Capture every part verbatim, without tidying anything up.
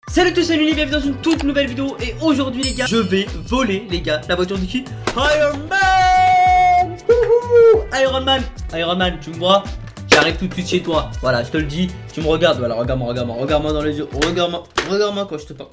Salut tous, salut les bienvenue dans une toute nouvelle vidéo. Et aujourd'hui les gars, je vais voler les gars la voiture de qui? Iron Man. Iron Man, Iron Man, tu me vois? J'arrive tout de suite chez toi. Voilà, je te le dis, tu me regardes. Voilà, regarde-moi, regarde-moi, regarde-moi dans les yeux. Regarde-moi, regarde-moi quand je te parle.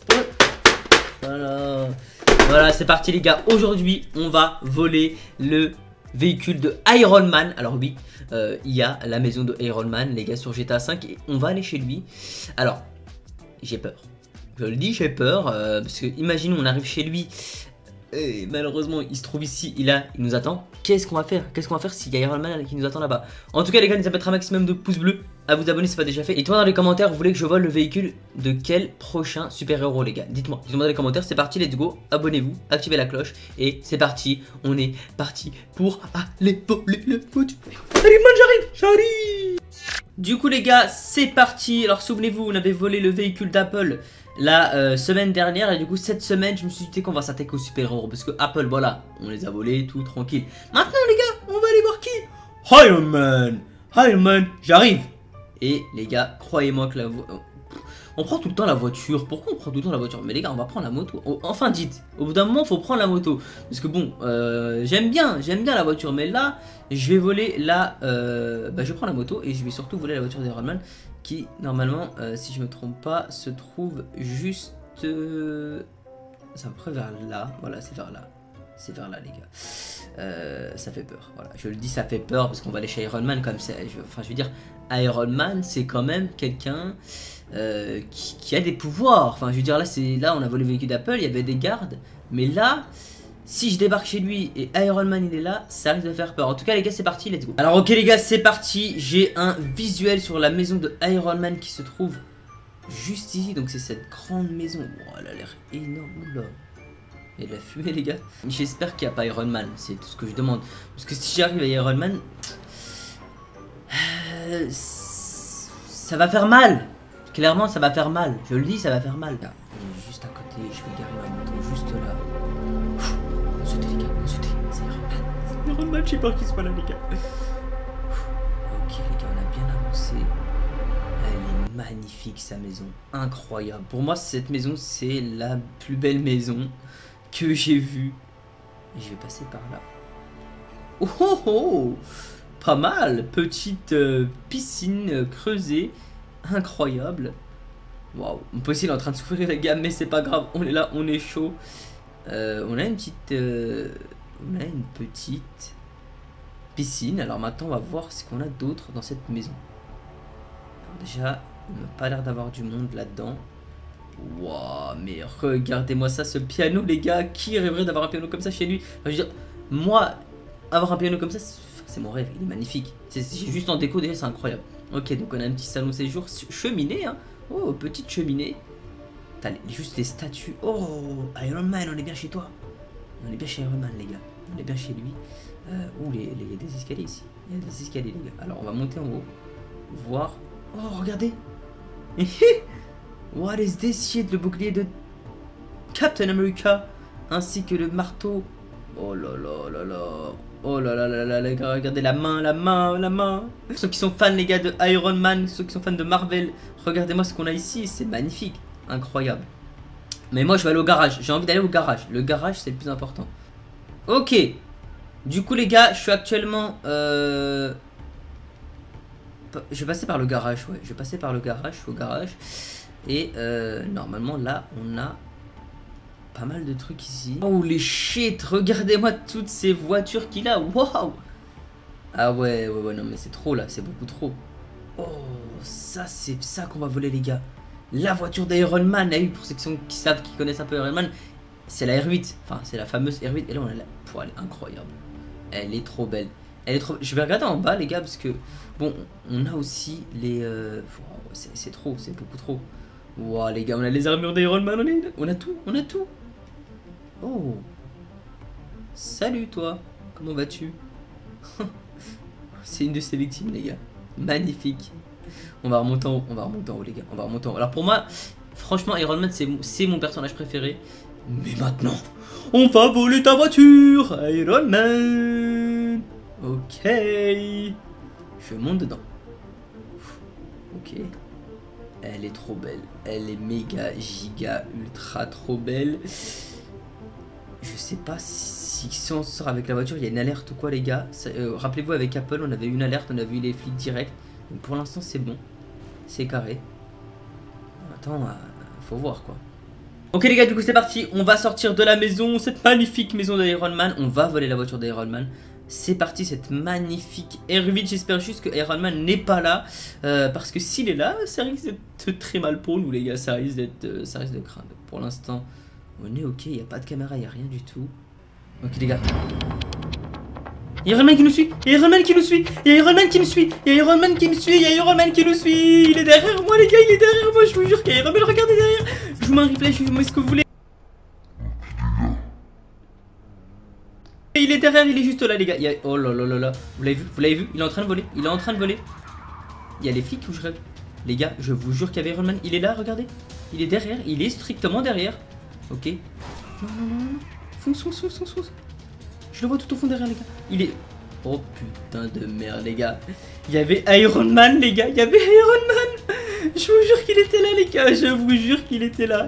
Voilà, voilà, c'est parti les gars. Aujourd'hui, on va voler le véhicule de Iron Man. Alors oui, euh, il y a la maison de Iron Man les gars sur G T A cinq et on va aller chez lui. Alors, j'ai peur. Je le dis, j'ai peur, euh, parce que imaginons on arrive chez lui et malheureusement il se trouve ici, il a, il nous attend. Qu'est-ce qu'on va faire? Qu'est-ce qu'on va faire s'il y a Iron Man qui nous attend là-bas? En tout cas les gars, n'hésitez pas à mettre un maximum de pouces bleus, à vous abonner si ce n'est pas déjà fait. Et toi dans les commentaires, vous voulez que je vole le véhicule de quel prochain super-héros les gars? Dites-moi, dites-moi dans les commentaires, c'est parti, let's go, abonnez-vous, activez la cloche et c'est parti, on est parti pour aller voler le voiture. Allez man, j'arrive, j'arrive. Du coup les gars, c'est parti. Alors souvenez-vous, on avait volé le véhicule d'Apple la euh, semaine dernière et du coup cette semaine je me suis dit qu'on va s'attaquer aux super-héros parce que Apple, voilà, on les a volés, tout tranquille. Maintenant les gars, on va aller voir qui? Iron Man. Iron Man, j'arrive. Et les gars, croyez-moi que la voiture... On prend tout le temps la voiture. Pourquoi on prend tout le temps la voiture? Mais les gars, on va prendre la moto. Enfin dites, au bout d'un moment faut prendre la moto. Parce que bon, euh, j'aime bien, j'aime bien la voiture. Mais là, je vais voler la... Euh, bah je prends la moto et je vais surtout voler la voiture d'Iron Man. Qui normalement, euh, si je me trompe pas, se trouve juste... Euh, c'est à peu près vers là. Voilà, c'est vers là. C'est vers là les gars. Euh, ça fait peur. Voilà, je le dis, ça fait peur parce qu'on va aller chez Iron Man comme ça. Enfin, je veux dire, Iron Man, c'est quand même quelqu'un... Euh, qui, qui a des pouvoirs. Enfin je veux dire là c'est là on a volé le véhicule d'Apple, il y avait des gardes. Mais là si je débarque chez lui et Iron Man il est là, ça risque de faire peur. En tout cas les gars c'est parti, let's go. Alors ok les gars c'est parti. J'ai un visuel sur la maison de Iron Man qui se trouve juste ici. Donc c'est cette grande maison. Oh, elle a l'air énorme là. Il y a de la fumée les gars. J'espère qu'il n'y a pas Iron Man, c'est tout ce que je demande. Parce que si j'arrive à Iron Man euh, ça va faire mal. Clairement ça va faire mal, je le dis, ça va faire mal. Là, juste à côté, je vais garer ma moto juste là. On saute les gars, on saute. C'est Iron Man. C'est Iron Man, j'ai peur qu'il soit là les gars. Ok les gars, on a bien avancé. Elle est magnifique sa maison, incroyable. Pour moi cette maison c'est la plus belle maison que j'ai vue. Et je vais passer par là. Oh oh oh, pas mal, petite euh, piscine euh, creusée. Incroyable. Waouh. Mon possible est en train de souffrir les gars, mais c'est pas grave. On est là, on est chaud. Euh, on a une petite, euh, on a une petite piscine. Alors maintenant, on va voir ce qu'on a d'autre dans cette maison. Alors déjà, il n'a pas l'air d'avoir du monde là-dedans. Waouh, mais regardez-moi ça, ce piano les gars. Qui rêverait d'avoir un piano comme ça chez lui? Enfin, je veux dire, moi, avoir un piano comme ça, c'est mon rêve. Il est magnifique. C'est juste en déco déjà, c'est incroyable. Ok, donc on a un petit salon séjour, cheminée, hein. Oh, petite cheminée. T'as juste les statues. Oh, Iron Man, on est bien chez toi. On est bien chez Iron Man, les gars. On est bien chez lui. Euh, oh, les, les, il y a des escaliers ici. Il y a des escaliers, les gars. Alors, on va monter en haut. Voir. Oh, regardez. What is this shit? Le bouclier de Captain America. Ainsi que le marteau. Oh là là là là. Oh là là là là les gars, regardez la main, la main, la main. Ceux qui sont fans les gars de Iron Man, ceux qui sont fans de Marvel, regardez-moi ce qu'on a ici, c'est magnifique, incroyable. Mais moi je vais aller au garage, j'ai envie d'aller au garage, le garage c'est le plus important. Ok, du coup les gars, je suis actuellement... Euh... Je vais passer par le garage, ouais, je vais passer par le garage, je suis au garage. Et euh, normalement là on a... pas mal de trucs ici. Oh les shit, regardez-moi toutes ces voitures qu'il a. Waouh. Ah ouais, ouais, ouais, non mais c'est trop là, c'est beaucoup trop. Oh, ça c'est ça qu'on va voler les gars. La voiture d'Iron Man, là, pour ceux qui, sont, qui savent, qui connaissent un peu Iron Man, c'est la R huit. Enfin, c'est la fameuse R huit. Et là on a la... Pouh, elle est incroyable. Elle est trop belle. Elle est trop... Je vais regarder en bas les gars parce que... Bon, on a aussi les... Euh... C'est trop, c'est beaucoup trop. Waouh les gars, on a les armures d'Iron Man, on, est... on a tout, on a tout. Oh, salut toi, comment vas-tu? C'est une de ses victimes les gars, magnifique. On va remonter en haut, on va remonter en haut les gars, on va remonter en haut. Alors pour moi, franchement Iron Man c'est mon personnage préféré. Mais maintenant, on va voler ta voiture, Iron Man. Ok, je monte dedans. Ok, Elle est trop belle. Elle est méga, giga, ultra trop belle. Je sais pas si, si on sort avec la voiture, il y a une alerte ou quoi les gars. euh, Rappelez-vous avec Apple, on avait une alerte, on a vu les flics directs. Donc pour l'instant c'est bon. C'est carré. Attends, euh, faut voir quoi. Ok les gars, du coup c'est parti, on va sortir de la maison, cette magnifique maison d'Iron Man. On va voler la voiture d'Iron Man. C'est parti, cette magnifique R huit. J'espère juste que Iron Man n'est pas là, euh, parce que s'il est là, ça risque d'être très mal pour nous les gars. Ça risque d'être, euh, ça risque de craindre. Pour l'instant, on est ok, il n'y a pas de caméra, il n'y a rien du tout. Ok les gars. Il y a Iron Man qui nous suit, il y a Iron Man qui nous suit, il y a Iron Man qui nous suit, il y a Iron Man qui me suit, il y a Iron Man qui nous suit. Il est derrière moi les gars, il est derrière moi, je vous jure qu'il y a Iron Man, regardez derrière. Je vous mets un replay, je vous mets ce que vous voulez. Il est derrière, il est juste là les gars. Il y a... Oh là là là là. Vous l'avez vu, vous l'avez vu, il est en train de voler, il est en train de voler. Il y a les flics où je rêve. Les gars, je vous jure qu'il y avait Iron Man, il est là, regardez. Il est derrière, il est strictement derrière. Ok. Non, non, non, non. Fonce, fonce, fonce, fonce, fonce. Je le vois tout au fond derrière les gars. Il est... Oh putain de merde les gars. Il y avait Iron Man les gars. Il y avait Iron Man. Je vous jure qu'il était là les gars. Je vous jure qu'il était là.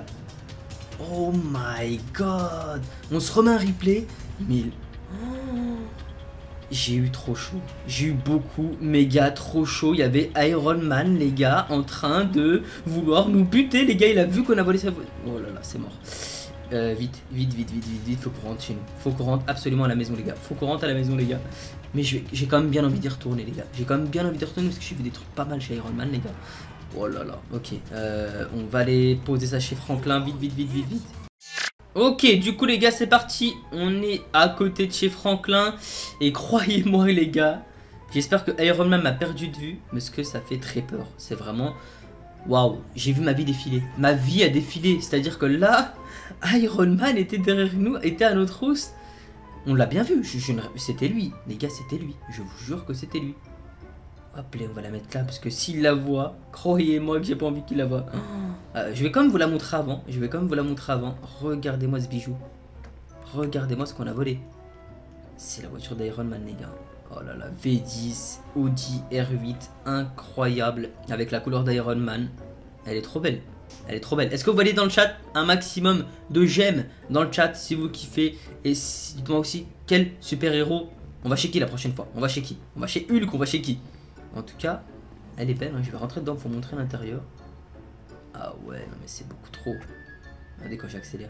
Oh my god. On se remet un replay. Mais... Oh. J'ai eu trop chaud. J'ai eu beaucoup méga trop chaud. Il y avait Iron Man les gars en train de vouloir nous buter. Les gars il a vu qu'on a volé sa voiture. Oh là là c'est mort. Euh, vite, vite, vite, vite, vite, vite, faut qu'on rentre chez nous. Faut qu'on rentre absolument à la maison, les gars. Faut qu'on rentre à la maison, les gars. Mais j'ai quand même bien envie d'y retourner, les gars. J'ai quand même bien envie d'y retourner parce que j'ai vu des trucs pas mal chez Iron Man, les gars. Oh là là, ok. Euh, on va aller poser ça chez Franklin. Vite, vite, vite, vite, vite. Ok, du coup, les gars, c'est parti. On est à côté de chez Franklin. Et croyez-moi, les gars, j'espère que Iron Man m'a perdu de vue parce que ça fait très peur. C'est vraiment. Waouh, j'ai vu ma vie défiler. Ma vie a défilé. C'est-à-dire que là. Iron Man était derrière nous, était à notre hausse. On l'a bien vu, je, je, c'était lui. Les gars, c'était lui. Je vous jure que c'était lui. Hop là, on va la mettre là, parce que s'il la voit, croyez-moi que j'ai pas envie qu'il la voie. Oh, euh, je vais quand même vous la montrer avant. Je vais quand même vous la montrer avant. Regardez-moi ce bijou. Regardez-moi ce qu'on a volé. C'est la voiture d'Iron Man, les gars. Oh là là, V dix, Audi R huit, incroyable. Avec la couleur d'Iron Man. Elle est trop belle. Elle est trop belle. Est-ce que vous voyez dans le chat un maximum de j'aime dans le chat si vous kiffez? Et si, dites-moi aussi quel super-héros. On va chez qui la prochaine fois? On va chez qui? On va chez Hulk, on va chez qui? En tout cas, elle est belle. Hein. Je vais rentrer dedans pour vous montrer l'intérieur. Ah ouais, non mais c'est beaucoup trop. Regardez quand j'accélère.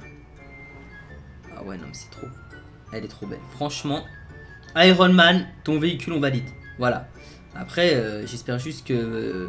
Ah ouais, non mais c'est trop. Elle est trop belle. Franchement, Iron Man, ton véhicule on valide. Voilà. Après, euh, j'espère juste que... Euh,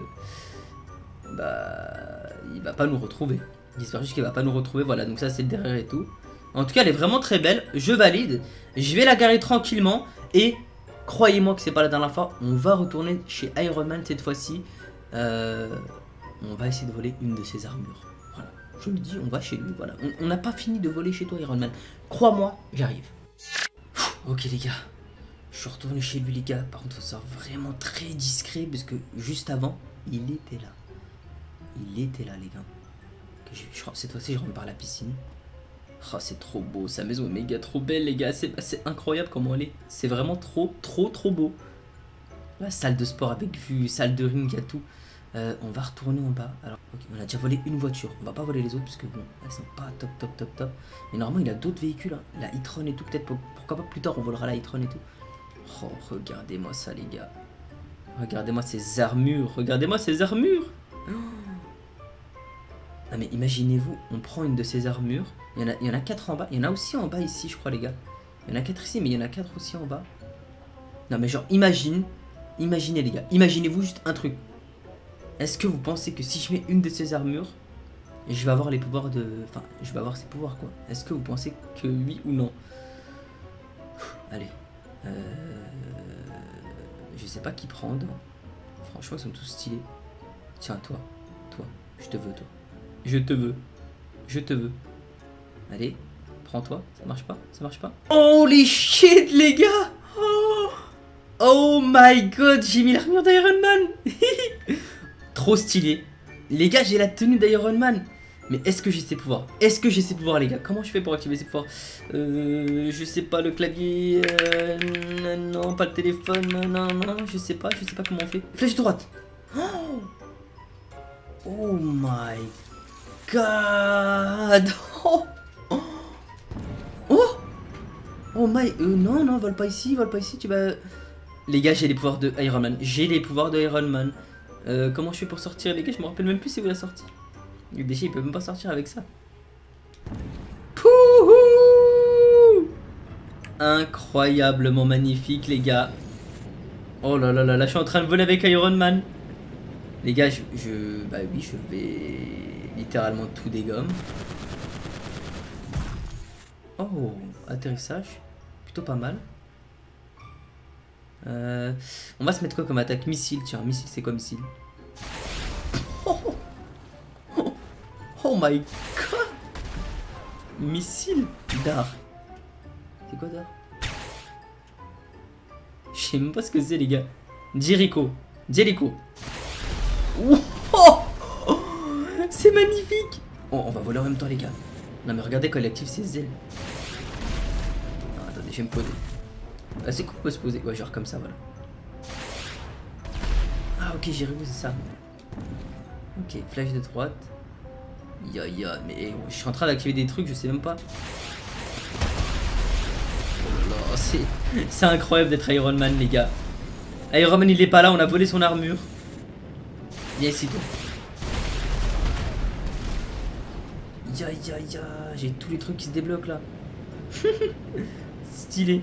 bah... il va pas nous retrouver. J'espère juste qu'il va pas nous retrouver. Voilà, donc ça c'est le derrière et tout. En tout cas, elle est vraiment très belle. Je valide. Je vais la garer tranquillement. Et croyez-moi que c'est pas la dernière fois. On va retourner chez Iron Man cette fois-ci. Euh, on va essayer de voler une de ses armures. Voilà, je le dis, on va chez lui. Voilà, on n'a pas fini de voler chez toi, Iron Man. Crois-moi, j'arrive. Ok les gars, je suis retourné chez lui les gars. Par contre, ça vraiment très discret parce que juste avant, il était là. Il était là les gars. Je, je, cette fois-ci je rentre par la piscine. Oh c'est trop beau, sa maison est méga trop belle les gars. C'est incroyable comment elle est. C'est vraiment trop trop trop beau. La salle de sport avec vue, salle de ring, il y a tout. euh, On va retourner en bas. Alors okay, on a déjà volé une voiture. On va pas voler les autres parce que bon, elles sont pas top top top top. Mais normalement il a d'autres véhicules hein. La e-tron et tout, peut-être pourquoi pas plus tard on volera la e-tron et tout. Oh regardez-moi ça les gars. Regardez-moi ces armures. Regardez-moi ces armures. Oh. Non mais imaginez-vous, on prend une de ces armures. Il y en a, il y en a quatre en bas. Il y en a aussi en bas ici, je crois les gars. Il y en a quatre ici, mais il y en a quatre aussi en bas. Non mais genre, imagine. Imaginez les gars. Imaginez-vous juste un truc. Est-ce que vous pensez que si je mets une de ces armures, je vais avoir les pouvoirs de... Enfin, je vais avoir ces pouvoirs quoi. Est-ce que vous pensez que oui ou non? Allez. Euh... Je sais pas qui prendre. Franchement, ils sont tous stylés. Tiens, toi. Toi. Je te veux, toi. Je te veux. Je te veux. Allez, prends-toi. Ça marche pas? Ça marche pas? Holy shit, les gars! Oh, oh my god, j'ai mis l'armure d'Iron Man. Trop stylé. Les gars, j'ai la tenue d'Iron Man. Mais est-ce que j'ai ses pouvoirs? Est-ce que j'ai ses pouvoirs, les gars? Comment je fais pour activer ses pouvoirs? Euh, je sais pas, le clavier... Euh, non, pas le téléphone. Non, non, je sais pas. Je sais pas comment on fait. Flèche droite. Oh, Oh my god. Oh, oh, oh my... Euh, non, non, vole pas ici, vole pas ici, tu vas... Les gars, j'ai les pouvoirs de Iron Man. J'ai les pouvoirs de Iron Man. Euh, comment je fais pour sortir, les gars? Je me rappelle même plus si vous la sortie. Déjà, il peut même pas sortir avec ça. Pouhou! Incroyablement magnifique, les gars. Oh là là là là, je suis en train de voler avec Iron Man. Les gars, je, je... Bah oui, je vais littéralement tout dégommer. Oh, atterrissage. Plutôt pas mal. Euh, on va se mettre quoi comme attaque? Missile, tiens, missile, c'est quoi missile? Oh, oh, oh my god! Missile d'art. C'est quoi d'art? Je sais même pas ce que c'est, les gars. Jericho. Jericho. Oh, oh, oh, c'est magnifique. Oh, on va voler en même temps, les gars. Non, mais regardez quand il active ses ailes. Non, attendez, je vais me poser. Ah, c'est cool, on peut se poser. Ouais, genre comme ça, voilà. Ah, ok, j'ai réussi ça. Ok, flash de droite. Ya ya, mais je suis en train d'activer des trucs, je sais même pas. Oh là là, c'est incroyable d'être Iron Man, les gars. Iron Man, il est pas là, on a volé son armure. Viens ici, toi. Ya ya ya, j'ai tous les trucs qui se débloquent là. Stylé.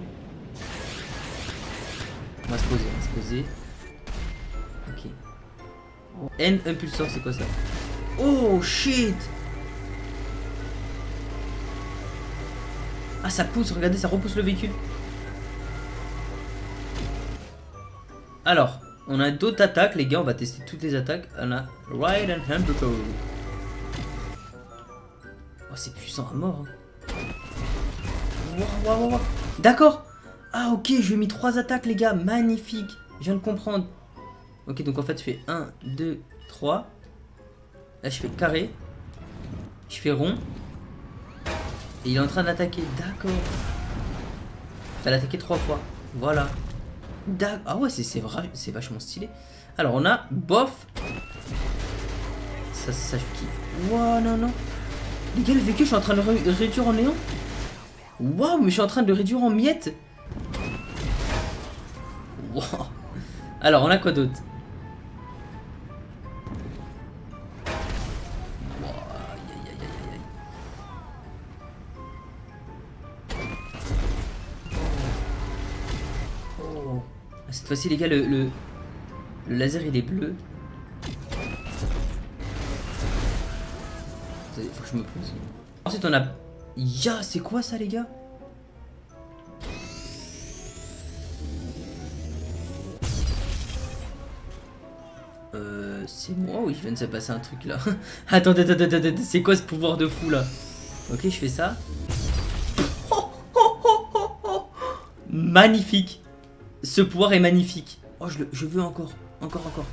On va se poser, on va se poser. Ok. Oh. N impulsor, c'est quoi ça? Oh shit! Ah, ça pousse, regardez, ça repousse le véhicule. Alors, on a d'autres attaques, les gars, on va tester toutes les attaques. On a Ride and Hamburger. Oh, c'est puissant à mort. Hein. Wow, wow, wow. D'accord. Ah, ok, je lui ai mis trois attaques, les gars. Magnifique. Je viens de comprendre. Ok, donc en fait, je fais un, deux, trois. Là, je fais carré. Je fais rond. Et il est en train d'attaquer. D'accord. Il va l'attaquer trois fois. Voilà. Ah ouais, c'est vrai, c'est vachement stylé. Alors, on a bof. Ça, ça, je kiffe. Wow, non, non. Les gars, le véhicule, je suis en train de le ré réduire en néant. Waouh, mais je suis en train de le réduire en miettes. Wow. Alors, on a quoi d'autre? Wow, aïe, aïe, aïe, aïe. Oh. Cette fois-ci, les gars, le, le, le laser, il est bleu. Il faut que je me pose. Ensuite, on a... Ya, c'est quoi ça, les gars? Euh... C'est moi ou il vient de se passer un truc, là? Attendez, attendez, attendez, c'est quoi ce pouvoir de fou, là? Ok, je fais ça. Oh, oh, oh, oh, oh. Magnifique. Ce pouvoir est magnifique. Oh, je, le, je veux encore. Encore, encore.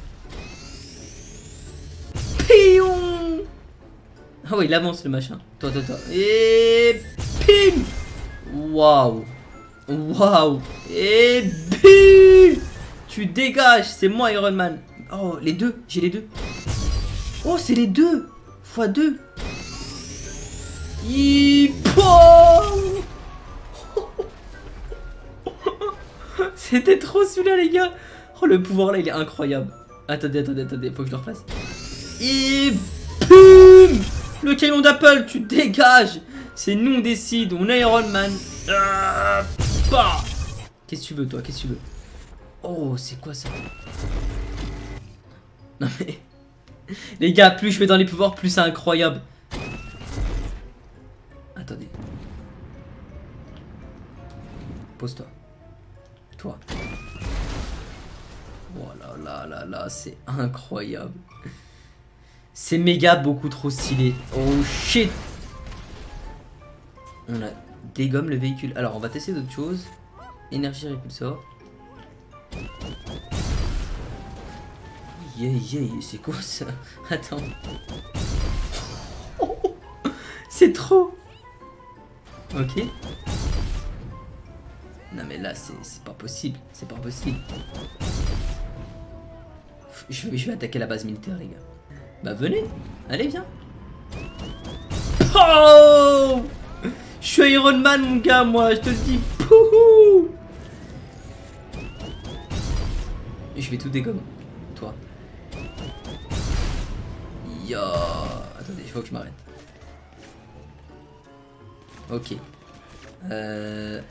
Pion. Ah ouais, il avance le machin. Toi, toi, toi. Et pim. Waouh. Waouh. Et bim. Tu dégages. C'est moi, Iron Man. Oh, les deux. J'ai les deux. Oh, c'est les deux. Fois deux. C'était trop celui-là, les gars. Oh, le pouvoir là, il est incroyable. Attendez, attendez, attendez. Faut que je le refasse. Et boum. Le caillon d'Apple, tu dégages. C'est nous, on décide. On est Iron Man. Ah, bah. Qu'est-ce que tu veux, toi? Qu'est-ce que tu veux? Oh, c'est quoi ça? Non mais... Les gars, plus je vais dans les pouvoirs, plus c'est incroyable. Attendez. Pose-toi. Toi. Voilà, là, là, là, c'est incroyable. C'est méga beaucoup trop stylé. Oh shit. On a dégomme le véhicule. Alors, on va tester d'autres choses. Énergie répulsor. Yeah, yeah, c'est quoi ça? Attends. Oh, c'est trop. Ok. Non mais là, c'est pas possible. C'est pas possible. Je vais, je vais attaquer la base militaire, les gars. Bah venez, allez viens. Oh, je suis Iron Man mon gars, moi, je te le dis. Pouhou. Et je vais tout dégommer. Toi. Yo. Attendez, il faut que je m'arrête. Ok. Euh...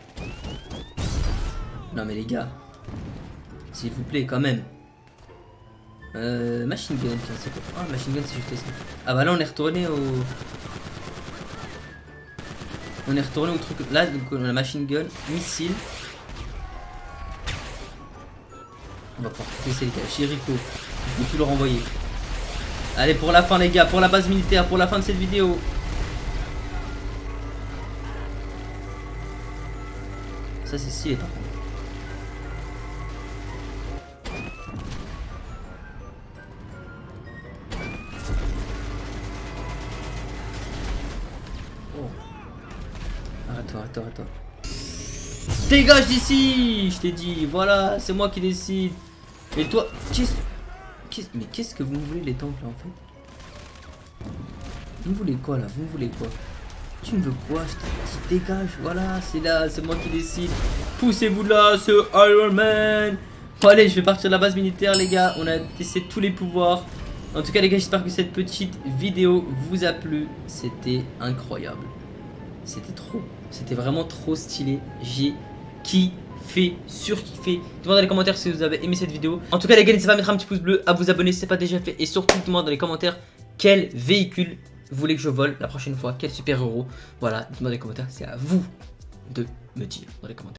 Non mais les gars. S'il vous plaît, quand même. Euh... Machine gun, tiens, c'est quoi? Ah, machine gun, c'est juste ça. Ah bah là, on est retourné au... On est retourné au truc... Là, donc, on a la machine gun, missile. On va pouvoir tester les gars. Chirico, je vais tout le renvoyer. Allez, pour la fin les gars, pour la base militaire, pour la fin de cette vidéo. Ça c'est stylé par contre. Oh. Arrête-toi, arrête-toi, arrête-toi. Dégage d'ici. Je t'ai dit, voilà, c'est moi qui décide. Et toi, qu'est-ce... Qu'est-ce... Mais qu'est-ce que vous voulez les tanks là en fait? Vous voulez quoi là? Vous voulez quoi? Tu me veux quoi? Je te dis, dégage, voilà, c'est là, c'est moi qui décide. Poussez-vous là, c'est Iron Man. Bon allez, je vais partir de la base militaire les gars. On a testé tous les pouvoirs. En tout cas les gars, j'espère que cette petite vidéo vous a plu. C'était incroyable. C'était trop. C'était vraiment trop stylé. J'ai kiffé, surkiffé. Dites-moi dans les commentaires si vous avez aimé cette vidéo. En tout cas les gars, n'hésitez pas à mettre un petit pouce bleu, à vous abonner si ce n'est pas déjà fait. Et surtout, dites-moi dans les commentaires quel véhicule vous voulez que je vole la prochaine fois. Quel super héros. Voilà, dites-moi dans les commentaires. C'est à vous de me dire dans les commentaires.